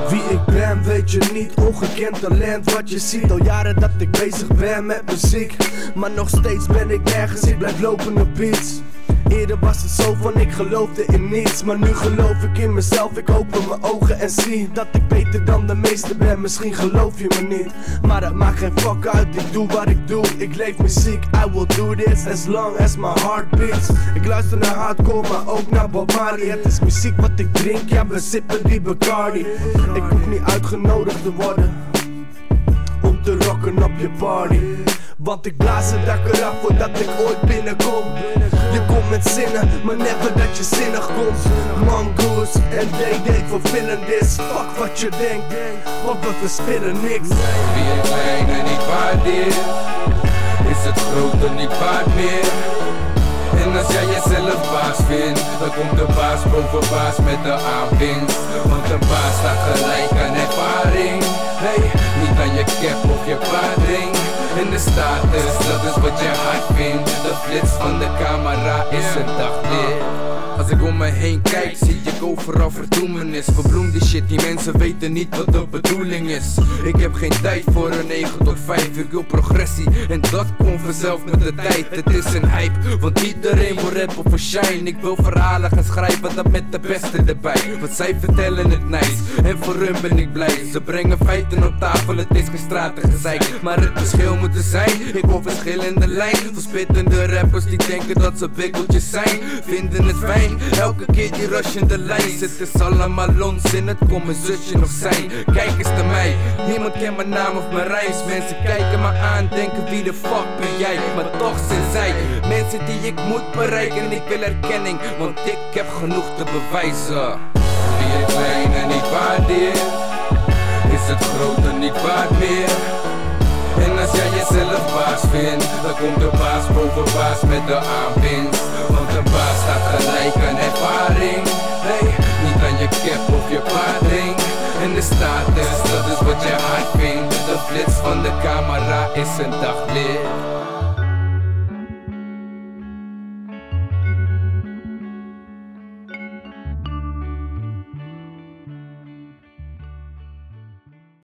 Wie ik ben weet je niet, ongekend talent wat je ziet. Al jaren dat ik bezig ben met muziek, maar nog steeds ben ik nergens, ik blijf lopen op iets. Eerder was het zo van ik geloofde in niets, maar nu geloof ik in mezelf. Ik open mijn ogen en zie dat ik beter dan de meesten ben. Misschien geloof je me niet, maar dat maakt geen fuck uit. Ik doe wat ik doe, ik leef muziek. I will do this as long as my heart beats. Ik luister naar hardcore, maar ook naar Bob Marley. Het is muziek wat ik drink, ja we sippen die Bacardi. Ik hoef niet uitgenodigd te worden om te rocken op je party, want ik blaas het dak eraf voordat ik ooit binnenkom. Je komt met zinnen, maar never dat je zinnig komt. Mongoose en DD vervullen this. Fuck wat je denkt, want we verspillen niks. Wie het kleine niet waardeert, is het grote niet waard meer. En als jij jezelf baas vindt, dan komt de baas boven baas met de aanwinst. Want een baas staat gelijk aan ervaring. Hey, niet aan je cap of je paarding. En de status, dat is wat je hart vindt. De flits van de camera is een daglicht. Als ik om me heen kijk, zie ik overal verdoemenis. Verbloemde shit, die mensen weten niet wat de bedoeling is. Ik heb geen tijd voor een 9 tot 5, ik wil progressie. En dat komt vanzelf met de tijd, het is een hype. Want iedereen wil rap of shine. Ik wil verhalen gaan schrijven, dat met de beste erbij. Want zij vertellen het nice, en voor hun ben ik blij. Ze brengen feiten op tafel, het is geen stratengezeik. Maar het verschil moet er zijn, ik hoor verschillende lijn. Verspittende rappers die denken dat ze bikkeltjes zijn, vinden het fijn. Elke keer die rush in de lijn. Het is allemaal onzin, het kon mijn zusje nog zijn. Kijk eens naar mij, niemand kent mijn naam of mijn reis. Mensen kijken me aan, denken wie de fuck ben jij. Maar toch zijn zij mensen die ik moet bereiken. En ik wil erkenning, want ik heb genoeg te bewijzen. Wie het kleine niet waardeert, is het grote niet waard meer. En als jij jezelf baas vindt, dan komt de baas boven baas met de aanwinst. Want een baas staat gelijk aan ervaring. Hey, niet aan je cap of je paarding. En de status, dat is wat je hart vindt. De flits van de camera is een daglicht.